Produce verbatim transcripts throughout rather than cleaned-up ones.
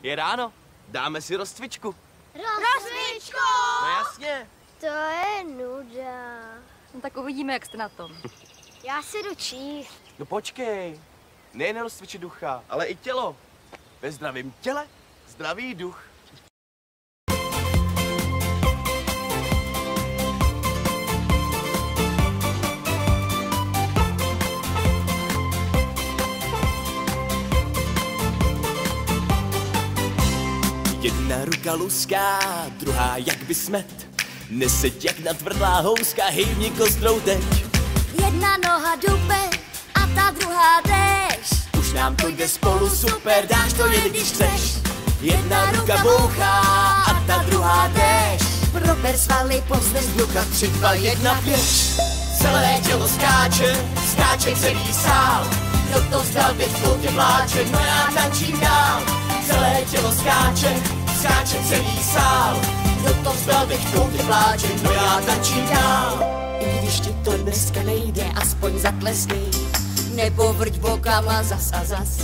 Je ráno, dáme si rozcvičku. Rozcvičku! No jasně. To je nuda. No tak uvidíme, jak jste na tom. Já si jdu číst. No počkej, nejen rozcvičit ducha, ale i tělo. Ve zdravém těle zdravý duch. Jedna ruka luská, druhá jak by smet. Neseď jak natvrdlá houska, hejbni kostrou teď. Jedna noha dupe a ta druhá jdeš. Už nám to jde spolu super, dáš to jen když chceš. Jedna ruka bouchá a ta druhá jdeš. Prober svaly, povzdech Ducha, tři, dva, jedna, běž. Celé tělo skáče, skáče celý sál. Kdo to vzdal, teď tě vláče, no já tančím dál. Celé tělo skáče, skáče celý sál. Kdo to vzdal, teď tě vláče, no já tančím dál. I když ti to dneska nejde, aspoň zatleskej, nebo vrť bokama zas a zas.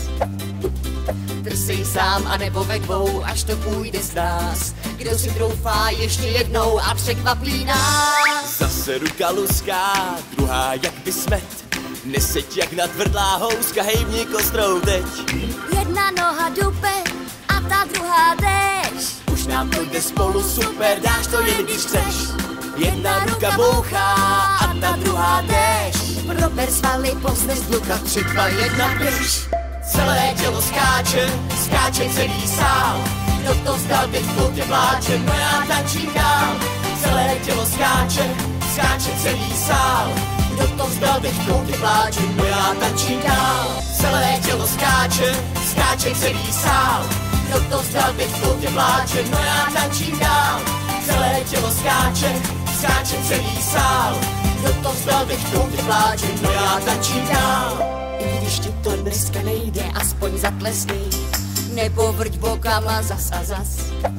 Trsej sám a nebo ve dvou, až to půjde z nás. Kdo si troufá ještě jednou a překvapí nás. Zase ruka luská, druhá jak by smet. Neseď jak natvrdlá houska, hejbni kostrou teď. Jedna noha dupe a ta druhá jdeš. Už nám to jde spolu super, dáš to jen když chceš. Jedna ruka bouchá a ta druhá jdeš. Prober svaly, povzdech Ducha, tři, dva, jedna, běž. Celé tělo skáče, skáče celý sál. Kdo to vzdal, teď tě vláče, no já tančím dál. Celé tělo skáče, skáče celý sál. Kdo to vzdal, teď tě vláče, no já tančím dál. Celé tělo skáče, skáče celý sál. Kdo to vzdal, teď tě vláče, no já tančím dál. Celé tělo skáče, skáče celý sál. Kdo to vzdal, teď tě vláče, no já tančím dál. I když ti to dneska nejde, aspoň zatleskej, nebo vrť bokama zas a zas.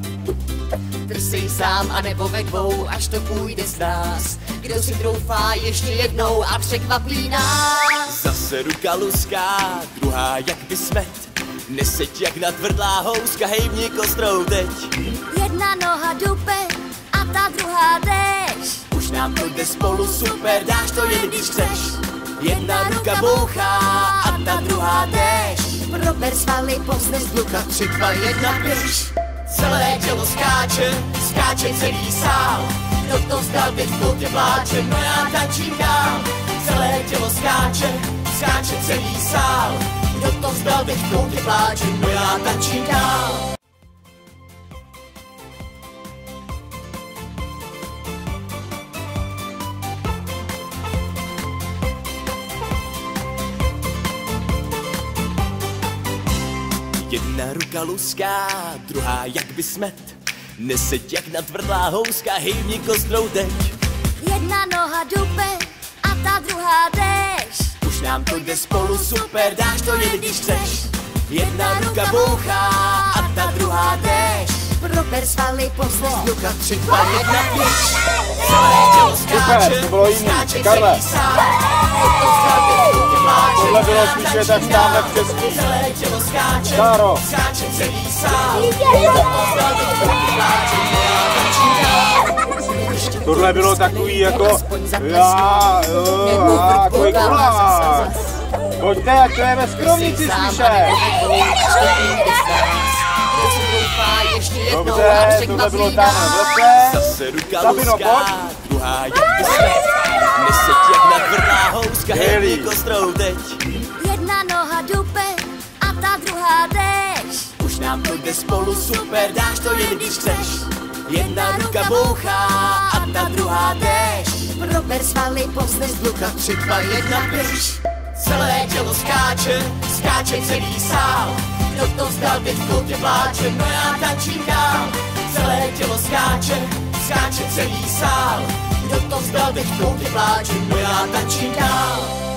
Trsej sám a nebo ve dvou, až to půjde z nás. Kdo si troufá ještě jednou a překvapí nás. Zase ruka luská, druhá jak by smet. Neseď jak natvrdlá houska, hejbni kostrou teď. Jedna noha dupe a ta druhá jdeš. Už nám to jde spolu super, dáš to jen když chceš. Jedna ruka bouchá a ta druhá jdeš. Prober svaly, povzdech Ducha, tři, dva, jedna, běž. Celé tělo skáče, skáče celý sál. Kdo to vzdal, teď tě vláče, no já tančím dál. Celé tělo skáče, skáče celý sál. Kdo to vzdal, teď tě vláče, no já tančím dál. Jedna ruka luská, druhá jak by smet. Neseď jak natvrdlá houska, hejbni kostrou teď. Jedna noha dupe a ta druhá jdeš. Už nám to jde spolu super, dáš to jen když chceš. Jedna ruka bouchá a ta druhá jdeš. Prober svaly, povzdech Ducha, tři, dva, jedna, běž. Celé tělo skáče, skáče celý sál. Tohle bylo spíše tak tamhle v Česku. Celé tělo skáče, Sáro. skáče celý sál. Tohle bylo takový jako já, jo, a kolik kulák. Pojďte, ať to je ve skromnici slyšet. Dobře, tohle bylo tamhle v lese. Zase ruka Sabino, luská, pojď. druhá jak by smet. Neseď jak natvrdlá houska, hejbni kostrou teď. Jedna noha dupe a ta druhá jdeš. Už nám to jde spolu super, dáš to jen když chceš. Jedna ruka bouchá a ta druhá jdeš. Prober svaly, povzdech Ducha, tři, dva, jedna, běž. Celé tělo skáče, skáče celý sál. Kdo to vzdal, teď tě vláče, no já tančím dál. Celé tělo skáče, skáče celý sál. Kdo to vzdal, teď tě vláče, no já tančím dál.